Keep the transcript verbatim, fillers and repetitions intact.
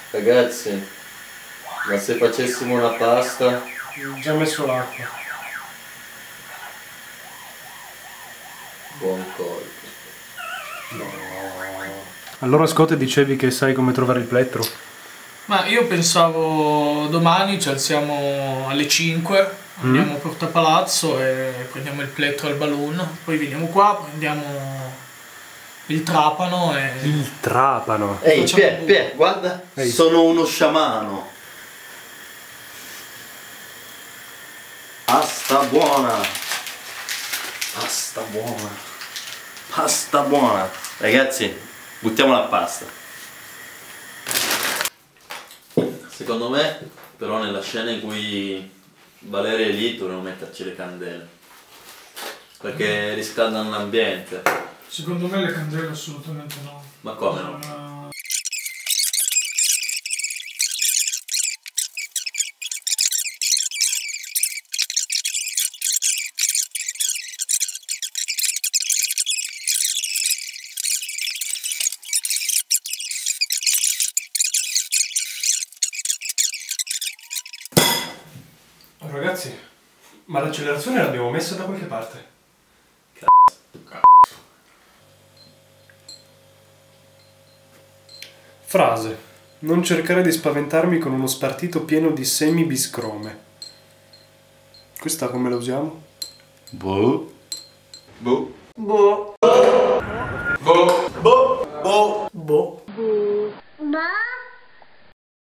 Ragazzi, ma se facessimo una pasta? Ho già messo l'acqua. Buon colpo. No. Allora Scott, dicevi che sai come trovare il plettro? Ma io pensavo domani ci alziamo alle cinque, andiamo Mm. a Porta Palazzo e prendiamo il plettro al balloon, poi veniamo qua, prendiamo il trapano e... Il trapano. Ehi, Facciamo Pier, un Pier, guarda, Ehi. sono uno sciamano. Pasta buona. Pasta buona. Pasta buona. Ragazzi, buttiamo la pasta. Secondo me, però, nella scena in cui Valeria è lì dovremmo metterci le candele. Perché riscaldano l'ambiente. Secondo me le candele assolutamente no. Ma come no? Non- Ragazzi, ma l'accelerazione l'abbiamo messa da qualche parte. Frase. Non cercare di spaventarmi con uno spartito pieno di semi biscrome. Questa come la usiamo? Boh. Boh. Boh. Boh. Boh. Boh. Boh.